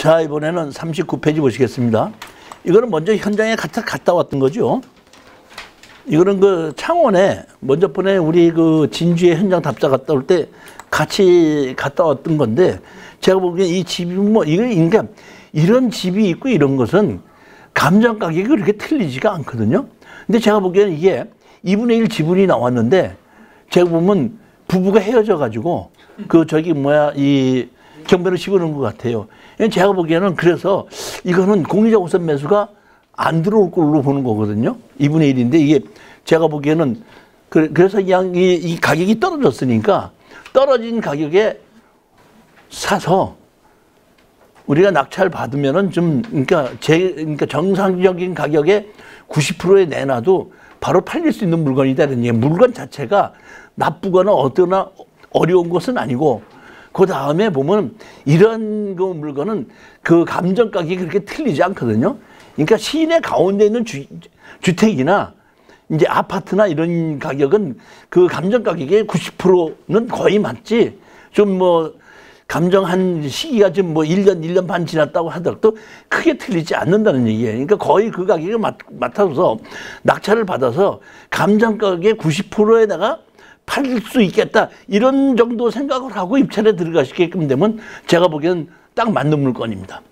자, 이번에는 39페이지 보시겠습니다. 이거는 먼저 현장에 갔다 왔던 거죠. 이거는 그 창원에 먼저 번에 우리 그 진주의 현장 답사 갔다 올 때 같이 갔다 왔던 건데, 제가 보기엔 이 집이 뭐 이거 그러니까 이런 집이 있고 이런 것은 감정 가격이 그렇게 틀리지가 않거든요. 근데 제가 보기에는 이게 2분의 1 지분이 나왔는데, 제가 보면 부부가 헤어져 가지고 그 저기 뭐야 이 경매를 집어넣은 것 같아요. 제가 보기에는 그래서 이거는 공유자 우선 매수가 안 들어올 걸로 보는 거거든요. 2분의 1인데 이게 제가 보기에는 그래서 이 가격이 떨어졌으니까 떨어진 가격에 사서 우리가 낙찰 받으면은 좀 그러니까 정상적인 가격에 90%에 내놔도 바로 팔릴 수 있는 물건이다는 얘기. 물건 자체가 나쁘거나 어떠나 어려운 것은 아니고, 그 다음에 보면 이런 그 물건은 그 감정 가격이 그렇게 틀리지 않거든요. 그러니까 시내 가운데 있는 주택이나 이제 아파트나 이런 가격은 그 감정 가격의 90%는 거의 맞지. 좀 뭐 감정한 시기가 좀 뭐 1년 반 지났다고 하더라도 크게 틀리지 않는다는 얘기예요. 그러니까 거의 그 가격에 맞춰서 낙찰을 받아서 감정 가격의 90%에다가 팔릴 수 있겠다, 이런 정도 생각을 하고 입찰에 들어가시게끔 되면 제가 보기엔 딱 맞는 물건입니다.